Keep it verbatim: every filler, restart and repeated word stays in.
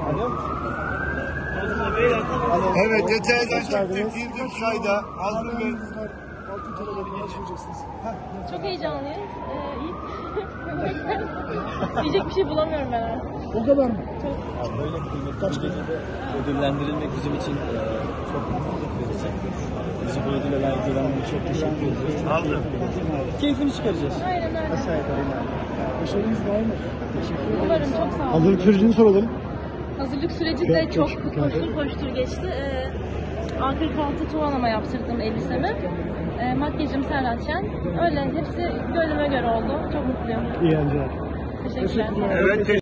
Evet, detaydan çıktık. Girdik çayda. Azmi Bey. Çok heyecanlıyız. Ee, iyi. Diyecek bir şey bulamıyorum ben artık. O kadar mı? Çok. Yani böyle kıymetli bir gecede ödüllendirilmek bizim için e, çok mutluluk verici. Bizi bu ödüle layık görenlere çok teşekkür ediyoruz. Aldım. Keyfini çıkaracağız. Aynen öyle. Aşağı yukarı yani. Başarınız var mı? Umarım çok sağ olun. Hazırlık sürecini soralım. Hazırlık süreci de çok koştur koştur geçti. Ee, A kırk altı Tuvanama yaptırdım elbisemi. Ee, makyajım Serhat Şen. Öyle hepsi gönlüme göre oldu. Çok mutluyum. İyi eğlenceler. Teşekkürler. Evet.